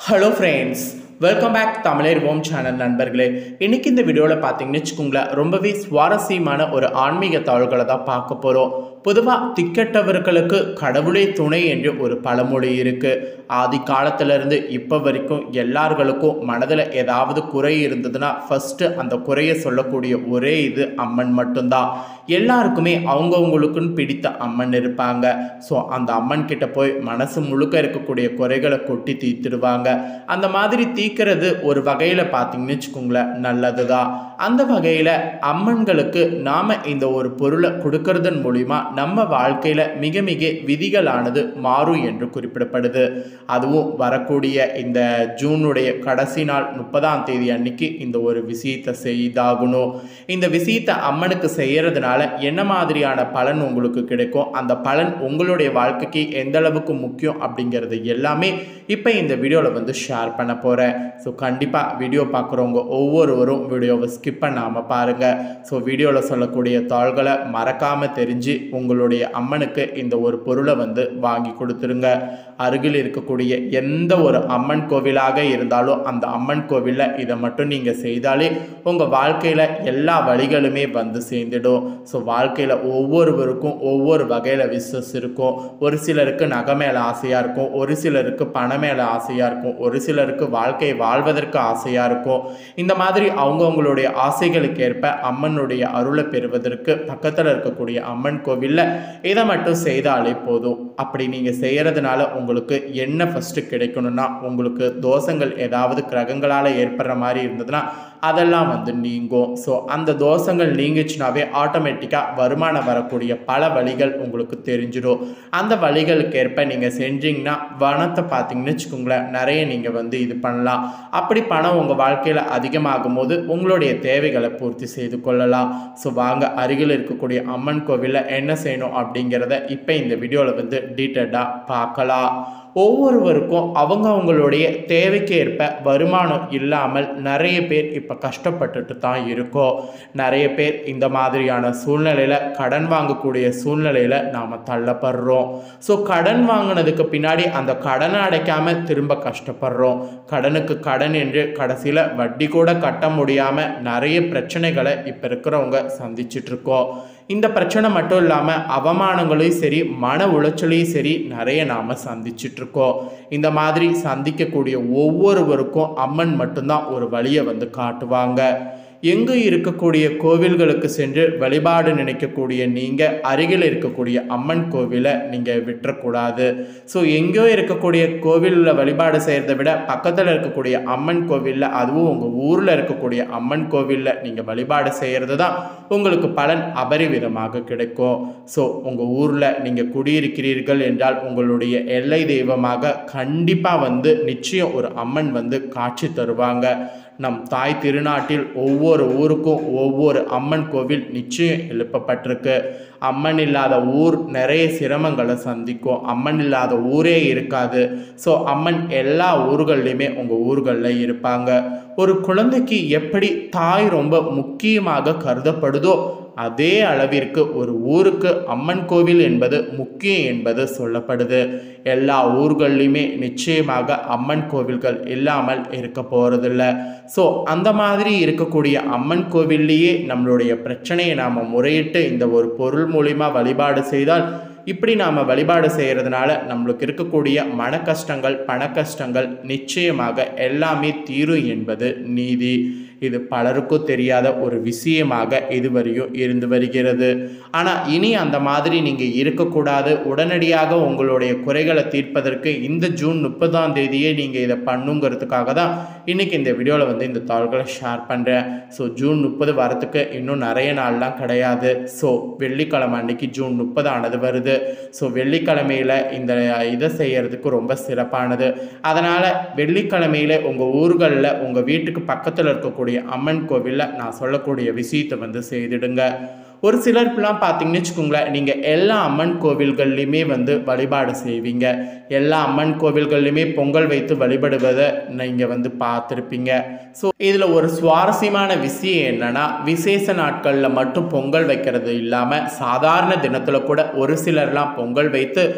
Hello friends, welcome back தமிழர்வோம் channel நண்பர்களே. இன்றைக்கி இந்த வீடியோவில் பார்த்தீங்கன்னு வச்சுக்கோங்களேன், ரொம்பவே சுவாரஸ்யமான ஒரு ஆன்மீக தாள்களை தான் பார்க்க போகிறோம். பொதுவாக திக்கெட்டவர்களுக்கு கடவுளே துணை என்று ஒரு பழமொழி இருக்குது. ஆதி காலத்திலேருந்து இப்போ வரைக்கும் எல்லார்களுக்கும் மனதில் ஏதாவது குறை இருந்ததுன்னா ஃபஸ்ட்டு அந்த குறையை சொல்லக்கூடிய ஒரே இது அம்மன் மட்டும்தான். எல்லாருக்குமே அவங்கவுங்களுக்குன்னு பிடித்த அம்மன் இருப்பாங்க. ஸோ அந்த அம்மன் கிட்ட போய் மனசு முழுக்க இருக்கக்கூடிய குறைகளை கொட்டி தீர்த்துடுவாங்க. அந்த மாதிரி தீர்க்கிறது ஒரு வகையில் பார்த்தீங்கன்னு வச்சுக்கோங்களேன் நல்லது தான். அந்த வகையில் அம்மன்களுக்கு நாம் இந்த ஒரு பொருளை கொடுக்கறதன் மூலிமா நம்ம வாழ்க்கையில் மிக மிக விதிகளானது மாறும் என்று குறிப்பிடப்படுது. அதுவும் வரக்கூடிய இந்த ஜூனுடைய கடைசி நாள் 30ஆம் தேதி அன்னைக்கு இந்த ஒரு விஷயத்தை செய்தாகணும். இந்த விஷயத்தை அம்மனுக்கு செய்கிறதுனால என்ன மாதிரியான பலன் உங்களுக்கு கிடைக்கும், அந்த பலன் உங்களுடைய வாழ்க்கைக்கு எந்த அளவுக்கு முக்கியம் அப்படிங்கிறது எல்லாமே இப்போ இந்த வீடியோவில் ஷேர் பண்ண போகிறேன். ஸோ கண்டிப்பாக வீடியோ பார்க்குறவங்க ஒவ்வொருவரும் வீடியோவை ஸ்கிப் பண்ணாமல் பாருங்கள். ஸோ வீடியோவில் சொல்லக்கூடிய தாள்களை மறக்காமல் தெரிஞ்சு உங்களுடைய அம்மனுக்கு இந்த ஒரு பொருளை வாங்கி கொடுத்துருங்க. அருகில் இருக்கக்கூடிய எந்த ஒரு அம்மன் கோவிலாக இருந்தாலும் அந்த அம்மன் கோவிலில் இதை மட்டும் நீங்கள் செய்தாலே உங்கள் வாழ்க்கையில் எல்லா வழிகளுமே சேர்ந்துடும். ஸோ வாழ்க்கையில் ஒவ்வொருவருக்கும் ஒவ்வொரு வகையில் விஸ்வஸ் இருக்கும். ஒரு சிலருக்கு நகை மேலே ஆசையாக இருக்கும், ஒரு சிலருக்கு பணம் மேலே ஆசையாக இருக்கும், ஒரு சிலருக்கு வாழ்க்கையை வாழ்வதற்கு ஆசையாக இருக்கும். இந்த மாதிரி அவங்கவுங்களுடைய ஆசைகளுக்கு ஏற்ப அம்மனுடைய அருளை பெறுவதற்கு பக்கத்தில் இருக்கக்கூடிய அம்மன் கோவிலில் இதை மட்டும் செய்தாலே போதும். அப்படி நீங்கள் செய்கிறதுனால உங்களுக்கு என்ன ஃபஸ்ட்டு கிடைக்கணும்னா, உங்களுக்கு தோஷங்கள் ஏதாவது கிரகங்களால் ஏற்படுற மாதிரி இருந்ததுன்னா அதெல்லாம் நீங்கும். ஸோ அந்த தோஷங்கள் நீங்கிச்சுனாவே ஆட்டோமேட்டிக்காக வருமானம் வரக்கூடிய பல வழிகள் உங்களுக்கு தெரிஞ்சிடும். அந்த வழிகளுக்கு ஏற்ப நீங்கள் செஞ்சீங்கன்னா பணத்தை பார்த்தீங்கன்னு வச்சுக்கோங்களேன் நிறைய நீங்கள் இது பண்ணலாம். அப்படி பணம் உங்கள் வாழ்க்கையில் அதிகமாகும் போது உங்களுடைய தேவைகளை பூர்த்தி செய்து கொள்ளலாம். ஸோ வாங்க அருகில் இருக்கக்கூடிய அம்மன் கோவிலில் என்ன செய்யணும் அப்படிங்கிறத இப்போ இந்த வீடியோவில் டீட்டெயிலாக பார்க்கலாம். ஒவ்வொருவருக்கும் அவங்களுடைய தேவைக்கு ஏற்ப வருமானம் இல்லாமல் நிறைய பேர் இப்போ கஷ்டப்பட்டுட்டு தான் இருக்கோம். நிறைய பேர் இந்த மாதிரியான சூழ்நிலையில் கடன் வாங்கக்கூடிய சூழ்நிலையில் நாம் தள்ளப்படுறோம். ஸோ கடன் வாங்கினதுக்கு பின்னாடி அந்த கடனை அடைக்காமல் திரும்ப கஷ்டப்படுறோம். கடனுக்கு கடன் என்று கடைசியில் வட்டி கூட கட்ட முடியாமல் நிறைய பிரச்சனைகளை இப்போ இருக்கிறவங்க சந்திச்சிட்ருக்கோம். இந்த பிரச்சனை மட்டும் இல்லாமல் அவமானங்களையும் சரி மன உளைச்சலையும் சரி நிறைய நாம் சந்திச்சிட்ருக்கோம். இந்த மாதிரி சந்திக்கக்கூடிய ஒவ்வொருவருக்கும் அம்மன் மட்டும்தான் ஒரு வழியை காட்டுவாங்க. எங்கு இருக்கக்கூடிய கோவில்களுக்கு சென்று வழிபாடு நினைக்கக்கூடிய நீங்கள் அருகில் இருக்கக்கூடிய அம்மன் கோவிலை நீங்கள் விட்டுறக்கூடாது. ஸோ எங்கேயோ இருக்கக்கூடிய கோவிலில் வழிபாடு செய்கிறத விட பக்கத்தில் இருக்கக்கூடிய அம்மன் கோவிலில், அதுவும் உங்கள் ஊரில் இருக்கக்கூடிய அம்மன் கோவிலில் நீங்கள் வழிபாடு செய்கிறது தான் உங்களுக்கு பலன் அபரிவிதமாக கிடைக்கும். ஸோ உங்கள் ஊரில் நீங்கள் குடியிருக்கிறீர்கள் என்றால் உங்களுடைய எல்லை தெய்வமாக கண்டிப்பாக நிச்சயம் ஒரு அம்மன் காட்சி தருவாங்க. நம் தாய் திருநாட்டில் ஒவ்வொரு ஊருக்கும் ஒவ்வொரு அம்மன் கோவில் நிச்சயம் எழுப்பப்பட்டிருக்கு. அம்மன் இல்லாத ஊர் நிறைய சிரமங்களை சந்திக்கும். அம்மன் இல்லாத ஊரே இருக்காது. ஸோ அம்மன் எல்லா ஊர்கள்லையுமே உங்கள் ஊர்களில் இருப்பாங்க. ஒரு குழந்தைக்கு எப்படி தாய் ரொம்ப முக்கியமாக கருதப்படுதோ அதே அளவிற்கு ஒரு ஊருக்கு அம்மன் கோவில் என்பது முக்கியம் என்பது சொல்லப்படுது. எல்லா ஊர்கள்லையுமே நிச்சயமாக அம்மன் கோவில்கள் இல்லாமல் இருக்க போகிறதில்ல. ஸோ அந்த மாதிரி இருக்கக்கூடிய அம்மன் கோவில்லையே நம்மளுடைய பிரச்சனையை நாம் முறையிட்டு இந்த ஒரு பொருள் மூலிமா வழிபாடு செய்தால், இப்படி நாம் வழிபாடு செய்கிறதுனால நம்மளுக்கு இருக்கக்கூடிய மன கஷ்டங்கள் பண கஷ்டங்கள் நிச்சயமாக எல்லாமே தீரும் என்பது நீதி. இது பலருக்கும் தெரியாத ஒரு விஷயமாக இதுவரையும் இருந்து வருகிறது. ஆனால் இனி அந்த மாதிரி நீங்கள் இருக்கக்கூடாது. உடனடியாக உங்களுடைய குறைகளை தீர்ப்பதற்கு இந்த ஜூன் 30ஆம் தேதியே நீங்கள் இதை பண்ணுங்கிறதுக்காக தான் இன்றைக்கி இந்த வீடியோவில் இந்த தாள்களை ஷேர் பண்ணுறேன். ஸோ ஜூன் 30 வரத்துக்கு இன்னும் நிறைய நாள்லாம் கிடையாது. ஸோ வெள்ளிக்கிழமை அன்னைக்கு ஜூன் 30 ஆனது வருது. ஸோ வெள்ளிக்கிழமையில் இந்த இதை செய்கிறதுக்கு ரொம்ப சிறப்பானது. அதனால் வெள்ளிக்கிழமையில் உங்கள் ஊர்களில் உங்கள் வீட்டுக்கு பக்கத்தில் இருக்கக்கூடிய அம்மன் கோவிலில் நான் சொல்லக்கூடிய விஷயத்தை செய்திடுங்க. ஒரு சிலர்லாம் பார்த்தீங்கன்னு வச்சுக்கோங்களேன், நீங்கள் எல்லா அம்மன் கோவில்கள்லையுமே வழிபாடு செய்வீங்க. எல்லா அம்மன் கோவில்கள்லையுமே பொங்கல் வைத்து வழிபடுவதை நீங்கள் பார்த்துருப்பீங்க. ஸோ இதில் ஒரு சுவாரஸ்யமான விஷயம் என்னென்னா, விசேஷ நாட்களில் மட்டும் பொங்கல் வைக்கிறது இல்லாமல் சாதாரண தினத்தில் கூட ஒரு சிலர்லாம் பொங்கல் வைத்து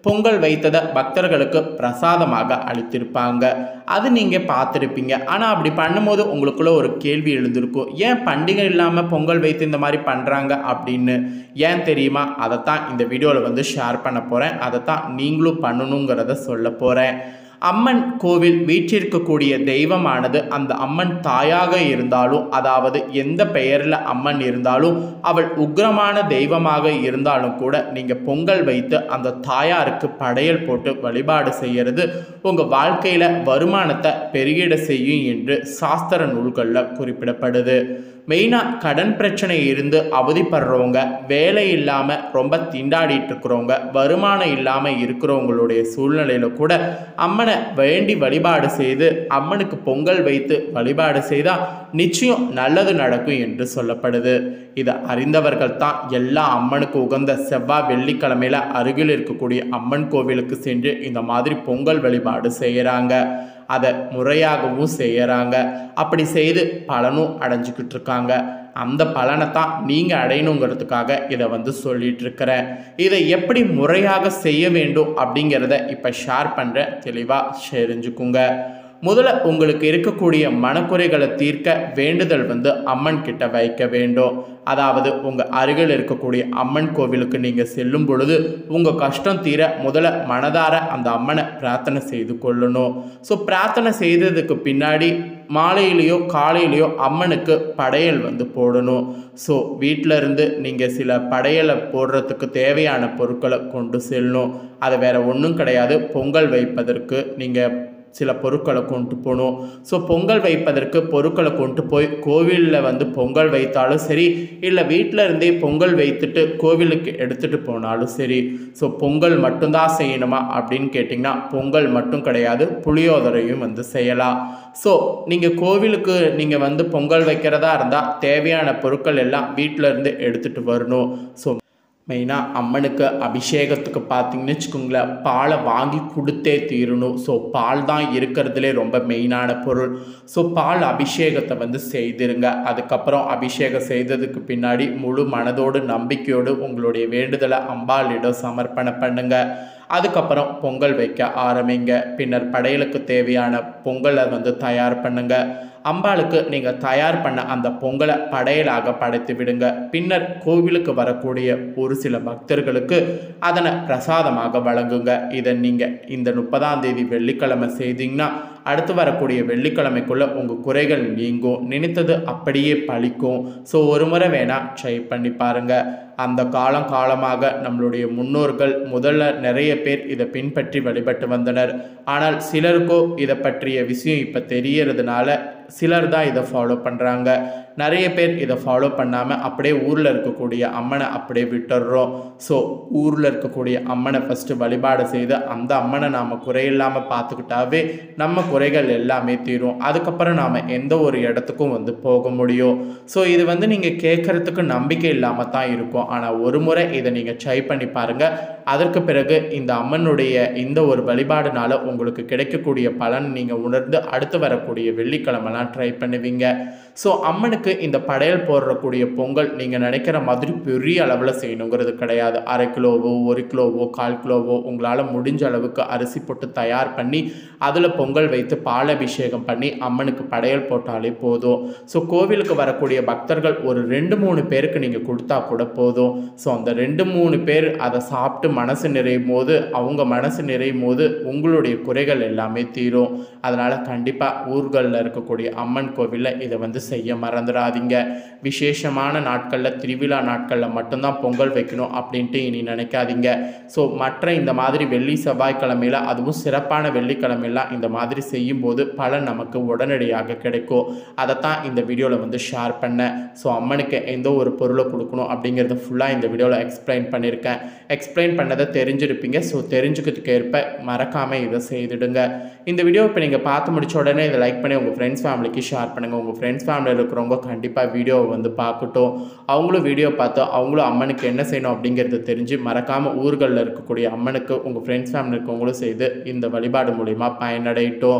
பொங்கல் வைத்ததை பக்தர்களுக்கு பிரசாதமாக அளித்திருப்பாங்க. அது நீங்கள் பார்த்துருப்பீங்க. ஆனால் அப்படி பண்ணும்போது உங்களுக்குள்ள ஒரு கேள்வி எழுந்திருக்கும், ஏன் பண்டிகை இல்லாமல் பொங்கல் வைத்து இந்த மாதிரி பண்ணுறாங்க அப்படின்னு. ஏன் தெரியுமா? அதைத்தான் இந்த வீடியோவில் ஷேர் பண்ண போகிறேன். அதைத்தான் நீங்களும் பண்ணணுங்கிறத சொல்ல போகிறேன். அம்மன் கோவில் வீற்றிருக்கக்கூடிய தெய்வமானது அந்த அம்மன் தாயாக இருந்தாலும், அதாவது எந்த பெயரில் அம்மன் இருந்தாலும், அவள் உக்ரமான தெய்வமாக இருந்தாலும் கூட நீங்கள் பொங்கல் வைத்து அந்த தாயாருக்கு படையல் போட்டு வழிபாடு செய்கிறது உங்கள் வாழ்க்கையில் வருமானத்தை பெருகிட செய்யும் என்று சாஸ்திர நூல்களில் குறிப்பிடப்படுது. மெயினாக கடன் பிரச்சனை இருந்து அவதிப்படுறவங்க, வேலை இல்லாமல் ரொம்ப திண்டாடிட்டு இருக்கிறவங்க, வருமானம் இல்லாமல் இருக்கிறவங்களுடைய சூழ்நிலையில் கூட அம்மனை வேண்டி வழிபாடு செய்து அம்மனுக்கு பொங்கல் வைத்து வழிபாடு செய்தால் நிச்சயம் நல்லது நடக்கும் என்று சொல்லப்படுது. இதை அறிந்தவர்கள் தான் எல்லா அம்மனுக்கு உகந்த செவ்வாய் வெள்ளிக்கிழமையில் அருகில் இருக்கக்கூடிய அம்மன் கோவிலுக்கு சென்று இந்த மாதிரி பொங்கல் வழிபாடு செய்கிறாங்க. அதை முறையாகவும் செய்கிறாங்க. அப்படி செய்து பலனும் அடைஞ்சிக்கிட்டு இருக்காங்க. அந்த பலனை தான் நீங்கள் அடையணுங்கிறதுக்காக இதை சொல்லிட்டு இருக்கிறேன். இதை எப்படி முறையாக செய்ய வேண்டும் அப்படிங்கிறத இப்போ ஷேர் பண்ணுறேன். தெளிவாக தெரிஞ்சுக்குங்க. முதல்ல உங்களுக்கு இருக்கக்கூடிய மனக்குறைகளை தீர்க்க வேண்டுதல் அம்மன் கிட்ட வைக்க வேண்டும். அதாவது உங்கள் அருகில் இருக்கக்கூடிய அம்மன் கோவிலுக்கு நீங்கள் செல்லும் பொழுது உங்கள் கஷ்டம் தீர முதல்ல மனதார அந்த அம்மனை பிரார்த்தனை செய்து கொள்ளணும். ஸோ பிரார்த்தனை செய்ததுக்கு பின்னாடி மாலையிலையோ காலையிலையோ அம்மனுக்கு படையல் போடணும். ஸோ வீட்டில் இருந்து நீங்கள் சில படையலை போடுறதுக்கு தேவையான பொருட்களை கொண்டு செல்லணும். அது வேறு ஒன்றும் கிடையாது. பொங்கல் வைப்பதற்கு நீங்கள் சில பொருட்களை கொண்டு போகணும். ஸோ பொங்கல் வைப்பதற்கு பொருட்களை கொண்டு போய் கோவிலில் பொங்கல் வைத்தாலும் சரி, இல்லை வீட்டில் இருந்தே பொங்கல் வைத்துட்டு கோவிலுக்கு எடுத்துகிட்டு போனாலும் சரி. ஸோ பொங்கல் மட்டும்தான் செய்யணுமா அப்படின்னு கேட்டிங்கன்னா பொங்கல் மட்டும் கிடையாது, புளியோதரையும் செய்யலாம். ஸோ நீங்கள் கோவிலுக்கு நீங்கள் பொங்கல் வைக்கிறதா இருந்தால் தேவையான பொருட்கள் எல்லாம் வீட்டில் இருந்து எடுத்துகிட்டு வரணும். ஸோ மெயினாக அம்மனுக்கு அபிஷேகத்துக்கு பார்த்தீங்கன்னு வச்சுக்கோங்களேன், பாலை வாங்கி கொடுத்தே தீரணும். ஸோ பால் தான் இருக்கிறதுலே ரொம்ப மெயினான பொருள். ஸோ பால் அபிஷேகத்தை செய்திருங்க. அதுக்கப்புறம் அபிஷேகம் செய்ததுக்கு பின்னாடி முழு மனதோடு நம்பிக்கையோடு உங்களுடைய வேண்டுதலை அம்பாளிடம் சமர்ப்பணம் பண்ணுங்க. அதுக்கப்புறம் பொங்கல் வைக்க ஆரம்பிங்க. பின்னர் படையலுக்கு தேவையான பொங்கலை தயார் பண்ணுங்க. அம்பாளுக்கு நீங்கள் தயார் பண்ண அந்த பொங்கலை படையலாக படைத்து விடுங்க. பின்னர் கோவிலுக்கு வரக்கூடிய ஒரு சில பக்தர்களுக்கு அதனை பிரசாதமாக வழங்குங்க. இதை நீங்கள் இந்த 30ஆம் தேதி வெள்ளிக்கிழமை செய்தீங்கன்னா அடுத்து வரக்கூடிய வெள்ளிக்கிழமைக்குள்ளே உங்கள் குறைகள் நீங்கும். நினைத்தது அப்படியே பழிக்கும். ஸோ ஒரு முறை வேணால் ட்ரை பண்ணி பாருங்கள். அந்த காலமாக நம்மளுடைய முன்னோர்கள் முதல்ல நிறைய பேர் இதை பின்பற்றி வழிபட்டு வந்தனர். ஆனால் சிலருக்கோ இதை பற்றிய விஷயம் இப்போ தெரியறதுனால சிலர் தான் இதை ஃபாலோ பண்ணுறாங்க. நிறைய பேர் இதை ஃபாலோ பண்ணாமல் அப்படியே ஊரில் இருக்கக்கூடிய அம்மனை அப்படியே விட்டுடுறோம். ஸோ ஊரில் இருக்கக்கூடிய அம்மனை ஃபஸ்ட்டு வழிபாடு செய்து அந்த அம்மனை நாம் குறையில்லாமல் பார்த்துக்கிட்டாவே நம்ம குறைகள் எல்லாமே தீரும். அதுக்கப்புறம் நாம் எந்த ஒரு இடத்துக்கும் போக முடியும். ஸோ இது நீங்கள் கேட்குறதுக்கு நம்பிக்கை இல்லாமல் தான் இருக்கும். ஆனால் ஒரு முறை இதை நீங்கள் ட்ரை பண்ணி பாருங்கள். அதற்கு பிறகு இந்த அம்மனுடைய இந்த ஒரு வழிபாடுனால உங்களுக்கு கிடைக்கக்கூடிய பலன் நீங்கள் உணர்ந்து அடுத்து வரக்கூடிய வெள்ளிக்கிழமெல்லாம் ட்ரை பண்ணுவீங்க. ஸோ அம்மனுக்கு இந்த படையல் போடுறக்கூடிய பொங்கல் நீங்கள் நினைக்கிற மாதிரி பெரிய அளவில் செய்யணுங்கிறது கிடையாது. 1/2 கிலோவோ 1 கிலோவோ 1/4 கிலோவோ உங்களால் முடிஞ்ச அளவுக்கு அரிசி போட்டு தயார் பண்ணி அதில் பொங்கல் வைத்து பால் அபிஷேகம் பண்ணி அம்மனுக்கு படையல் போட்டாலே போதும். ஸோ கோவிலுக்கு வரக்கூடிய பக்தர்கள் ஒரு 2-3 பேருக்கு நீங்கள் கொடுத்தா கூட போதும். ஸோ அந்த 2-3 பேர் அதை சாப்பிட்டு மனசு நிறையும் போது அவங்க மனசு நிறையும் போது உங்களுடைய குறைகள் எல்லாமே தீரும். அதனால் கண்டிப்பாக ஊர்களில் இருக்கக்கூடிய அம்மன் கோவிலில் இதை செய்ய மறந்துடாதீங்க. விசேஷமான நாட்களில் திருவிழா நாட்களில் மட்டும்தான் பொங்கல் வைக்கணும் அப்படின்ட்டு இனி நினைக்காதீங்க. ஸோ மற்ற இந்த மாதிரி வெள்ளி செவ்வாய்க்கிழமையில் அதுவும் சிறப்பான வெள்ளிக்கிழமையெல்லாம் இந்த மாதிரி செய்யும்போது பலன் நமக்கு உடனடியாக கிடைக்கும். அதைத்தான் இந்த வீடியோவில் ஷேர் பண்ணேன். ஸோ அம்மனுக்கு எந்த ஒரு பொருளை கொடுக்கணும் அப்படிங்கிறத ஃபுல்லாக இந்த வீடியோவில் எக்ஸ்பிளைன் பண்ணியிருக்கேன். எக்ஸ்பிளைன் பண்ணதை தெரிஞ்சிருப்பீங்க. ஸோ தெரிஞ்சுக்கிறதுக்கு ஏற்ப மறக்காமல் இதை செய்துடுங்க. இந்த வீடியோ இப்போ நீங்கள் பார்த்து முடிச்ச உடனே இதை லைக் பண்ணி உங்கள் ஃப்ரெண்ட்ஸ் ஃபேமிலிக்கு ஷேர் பண்ணுங்கள். உங்கள் ஃப்ரெண்ட்ஸ் ஃபேமிலியில் இருக்கிறவங்க கண்டிப்பாக வீடியோவை பார்க்கட்டும். அவங்களும் வீடியோ பார்த்து அவங்களும் அம்மனுக்கு என்ன செய்யணும் அப்படிங்கிறத தெரிஞ்சு மறக்காமல் ஊர்களில் இருக்கக்கூடிய அம்மனுக்கு உங்கள் ஃப்ரெண்ட்ஸ் ஃபேமிலி இருக்கவங்களும் செய்து இந்த வழிபாடு மூலிமா பயனடையட்டும்.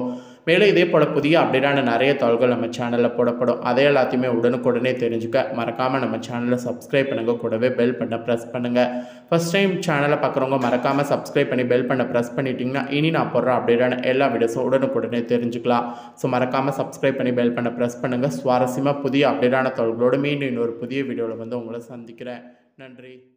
மேலும் இதே போல் புதிய அப்டேட்டான நிறைய தகவல்கள் நம்ம சேனலில் போடப்படும். அதை எல்லாத்தையுமே உடனுக்குடனே தெரிஞ்சுக்க மறக்காமல் நம்ம சேனலை சப்ஸ்கிரைப் பண்ணுங்கள். கூடவே பெல் பட்டனை ப்ரெஸ் பண்ணுங்கள். ஃபஸ்ட் டைம் சேனலை பார்க்குறவங்க மறக்காமல் சப்ஸ்கிரைப் பண்ணி பெல் பண்ண ப்ரெஸ் பண்ணிட்டீங்கன்னா இனி நான் போடுற அப்டேட்டான எல்லா வீடியோஸும் உடனுக்குடனே தெரிஞ்சுக்கலாம். ஸோ மறக்காமல் சப்ஸ்கிரைப் பண்ணி பெல் பண்ண ப்ரெஸ் பண்ணுங்கள். சுவாரஸ்யமாக புதிய அப்டேட்டான தகவல்களோடு மீண்டும் இன்னொரு புதிய வீடியோவில் வந்து உங்களை சந்திக்கிறேன். நன்றி.